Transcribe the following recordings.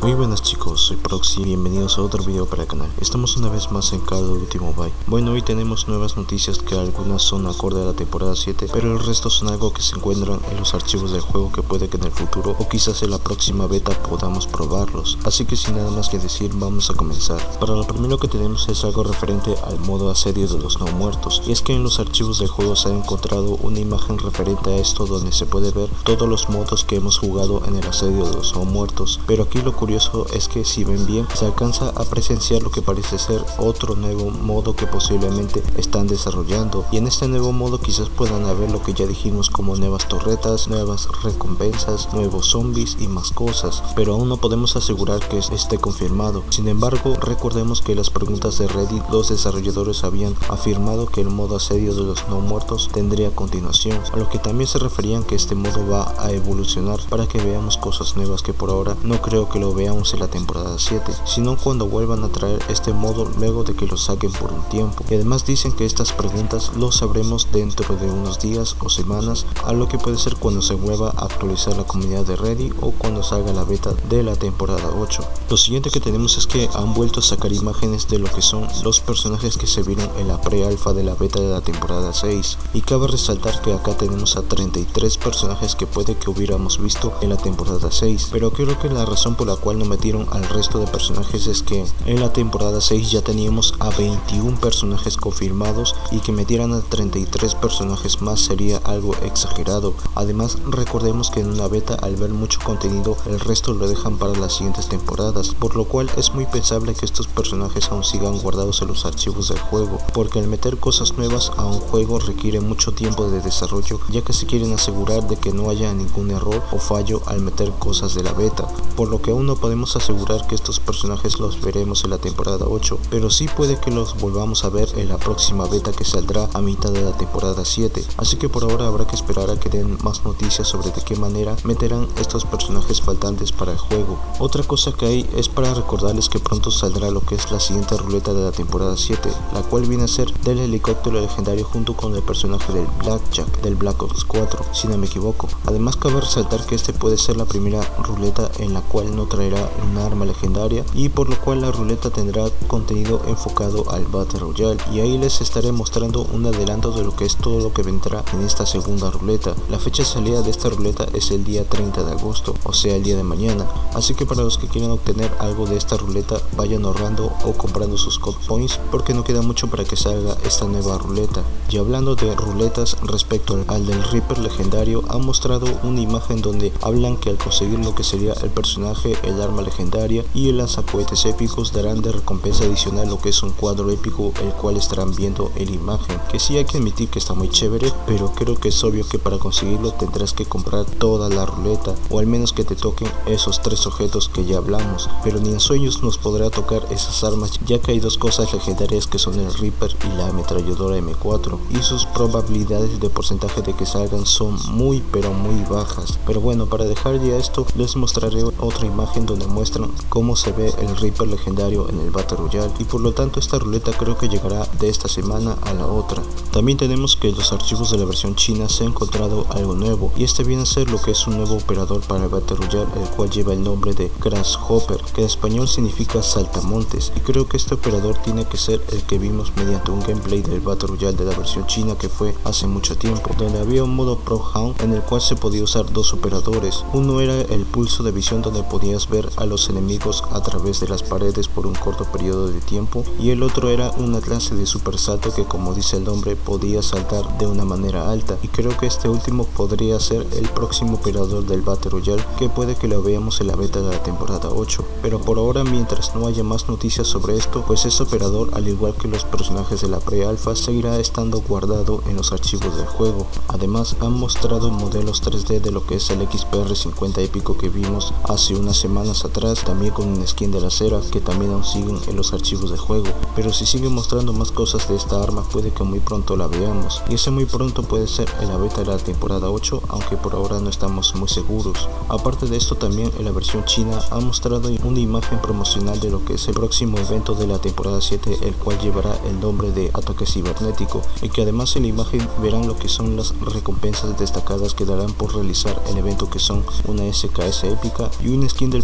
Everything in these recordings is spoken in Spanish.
Muy buenas chicos, soy Proxy y bienvenidos a otro video para el canal. Estamos una vez más en Call of Duty Mobile. Bueno, hoy tenemos nuevas noticias que algunas son acorde a la temporada 7, pero el resto son algo que se encuentran en los archivos del juego que puede que en el futuro o quizás en la próxima beta podamos probarlos. Así que sin nada más que decir, vamos a comenzar. Para lo primero que tenemos es algo referente al modo asedio de los no muertos, y es que en los archivos del juego se ha encontrado una imagen referente a esto donde se puede ver todos los modos que hemos jugado en el asedio de los no muertos, pero aquí lo curioso es que si ven bien se alcanza a presenciar lo que parece ser otro nuevo modo que posiblemente están desarrollando, y en este nuevo modo quizás puedan haber lo que ya dijimos como nuevas torretas, nuevas recompensas, nuevos zombies y más cosas, pero aún no podemos asegurar que esté confirmado. Sin embargo, recordemos que las preguntas de Reddit, los desarrolladores habían afirmado que el modo asedio de los no muertos tendría continuación, a lo que también se referían que este modo va a evolucionar para que veamos cosas nuevas que por ahora no creo que lo veamos en la temporada 7, sino cuando vuelvan a traer este modo luego de que lo saquen por un tiempo. Y además dicen que estas preguntas lo sabremos dentro de unos días o semanas, a lo que puede ser cuando se vuelva a actualizar la comunidad de Reddit o cuando salga la beta de la temporada 8. Lo siguiente que tenemos es que han vuelto a sacar imágenes de lo que son los personajes que se vieron en la pre-alfa de la beta de la temporada 6, y cabe resaltar que acá tenemos a 33 personajes que puede que hubiéramos visto en la temporada 6, pero creo que la razón por la cual no metieron al resto de personajes es que en la temporada 6 ya teníamos a 21 personajes confirmados, y que metieran a 33 personajes más sería algo exagerado. Además, recordemos que en una beta, al ver mucho contenido, el resto lo dejan para las siguientes temporadas, por lo cual es muy pensable que estos personajes aún sigan guardados en los archivos del juego, porque al meter cosas nuevas a un juego requiere mucho tiempo de desarrollo, ya que se quieren asegurar de que no haya ningún error o fallo al meter cosas de la beta, por lo que aún no podemos asegurar que estos personajes los veremos en la temporada 8, pero sí puede que los volvamos a ver en la próxima beta que saldrá a mitad de la temporada 7, así que por ahora habrá que esperar a que den más noticias sobre de qué manera meterán estos personajes faltantes para el juego. Otra cosa que hay es para recordarles que pronto saldrá lo que es la siguiente ruleta de la temporada 7, la cual viene a ser del helicóptero legendario junto con el personaje del Blackjack del Black Ops 4, si no me equivoco. Además cabe resaltar que este puede ser la primera ruleta en la cual no traerá una arma legendaria, y por lo cual la ruleta tendrá contenido enfocado al Battle Royale, y ahí les estaré mostrando un adelanto de lo que es todo lo que vendrá en esta segunda ruleta. La fecha de salida de esta ruleta es el día 30 de agosto, o sea el día de mañana, así que para los que quieran obtener algo de esta ruleta vayan ahorrando o comprando sus code points, porque no queda mucho para que salga esta nueva ruleta. Y hablando de ruletas, respecto al del Reaper legendario, han mostrado una imagen donde hablan que al conseguir lo que sería el personaje, el arma legendaria y el lanzacohetes épicos darán de recompensa adicional lo que es un cuadro épico, el cual estarán viendo en la imagen, que sí hay que admitir que está muy chévere, pero creo que es obvio que para conseguirlo tendrás que comprar toda la ruleta, o al menos que te toquen esos tres objetos que ya hablamos, pero ni en sueños nos podrá tocar esas armas, ya que hay dos cosas legendarias que son el Reaper y la ametralladora M4, y sus probabilidades de porcentaje de que salgan son muy pero muy bajas. Pero bueno, para dejar ya esto, les mostraré otra imagen donde muestran cómo se ve el Reaper legendario en el Battle Royale, y por lo tanto esta ruleta creo que llegará de esta semana a la otra. También tenemos que en los archivos de la versión china se ha encontrado algo nuevo, y este viene a ser lo que es un nuevo operador para el Battle Royale, el cual lleva el nombre de Grasshopper, que en español significa saltamontes, y creo que este operador tiene que ser el que vimos mediante un gameplay del Battle Royale de la versión china que fue hace mucho tiempo, donde había un modo Pro Hound en el cual se podía usar dos operadores. Uno era el pulso de visión, donde podías ver a los enemigos a través de las paredes por un corto periodo de tiempo, y el otro era una clase de super salto que, como dice el nombre, podía saltar de una manera alta, y creo que este último podría ser el próximo operador del Battle Royale, que puede que lo veamos en la beta de la temporada 8, pero por ahora, mientras no haya más noticias sobre esto, pues ese operador, al igual que los personajes de la pre-alfa, seguirá estando guardado en los archivos del juego. Además, han mostrado modelos 3D de lo que es el XPR-50 épico que vimos hace unas semanas atrás, también con un skin de la cera que también aún siguen en los archivos del juego, pero si siguen mostrando más cosas de esta arma puede que muy pronto la veamos, y ese muy pronto puede ser en la beta de la temporada 8, aunque por ahora no estamos muy seguros. Aparte de esto, también en la versión china han mostrado una imagen promocional de lo que es el próximo evento de la temporada 7, el cual llevará el nombre de Ataque Cibernético, y que además en la imagen verán lo que son las recompensas destacadas que darán por realizar el evento, que son una SKS épica y un skin del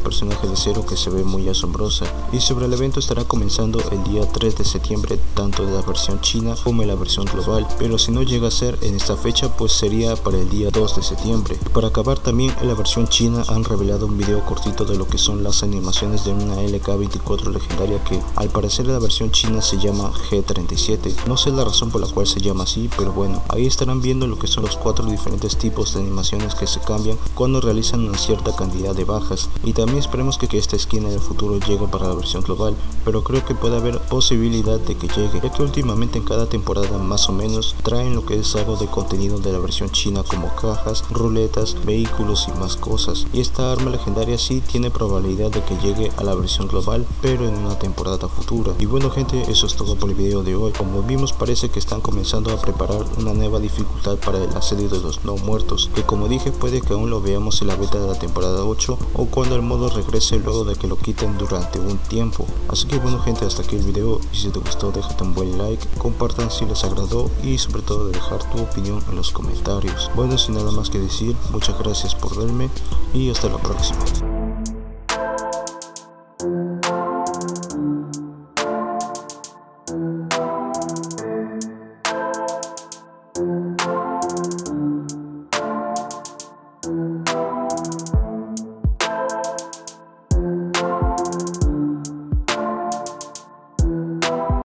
personaje de Zero que se ve muy asombrosa. Y sobre el evento estará comenzando el día 3 de septiembre, tanto de la versión china como en la versión global, pero si no llega a ser en esta fecha pues sería para el día 2 de septiembre. Y para acabar, también en la versión china han revelado un video cortito de lo que son las animaciones de una LK24 legendaria que al parecer en la versión china se llama G37. No sé la razón por la cual se llama así, pero bueno, ahí estarán viendo lo que son los 4 diferentes tipos de animaciones que se cambian cuando realizan una cierta cantidad de bajas. Y también esperemos que esta skin en el futuro llegue para la versión global, pero creo que puede haber posibilidad de que llegue, ya que últimamente en cada temporada más o menos traen lo que es algo de contenido de la versión china, como cajas, ruletas, vehículos y más cosas. Y esta arma legendaria sí tiene probabilidad de que llegue a la versión global, pero en una temporada futura. Y bueno gente, eso es todo por el video de hoy. Como vimos, parece que están comenzando a preparar una nueva dificultad para el asedio de los no muertos, que como dije puede que aún lo veamos en la beta de la temporada 8 o cuando el modo regrese luego de que lo quiten durante un tiempo. Así que bueno gente, hasta aquí el video, y si te gustó déjate un buen like, compartan si les agradó y sobre todo dejar tu opinión en los comentarios. Bueno, sin nada más que decir, muchas gracias por verme y hasta la próxima.